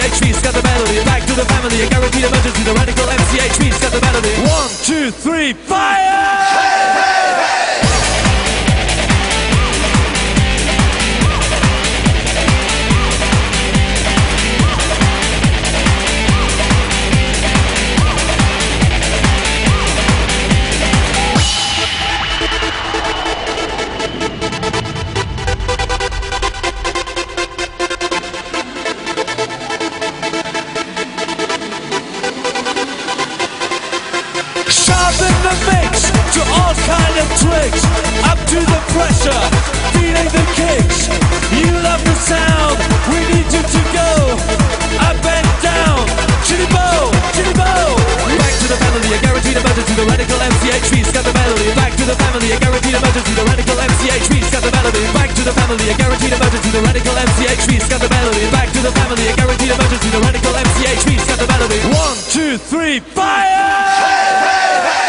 MCHV, scat the melody. Back to the family, a guaranteed emergency. The radical MCHV, scat the melody. 1, 2, 3, fire! Sharpen the mix to all kind of tricks. Up to the pressure, feeling the kicks. You love the sound, we need you to go. Up and down, chitty bow, chitty bow. Back to the family, a guaranteed emergency. The radical MCHV, scat the melody. Back to the family, a guaranteed emergency. The radical MCHV, scat the melody. Back to the family, a guaranteed emergency. The radical MCHV, scat the melody. Back to the family, a guaranteed emergency. The radical MCHV, scat the melody. 1, 2, 3, fire!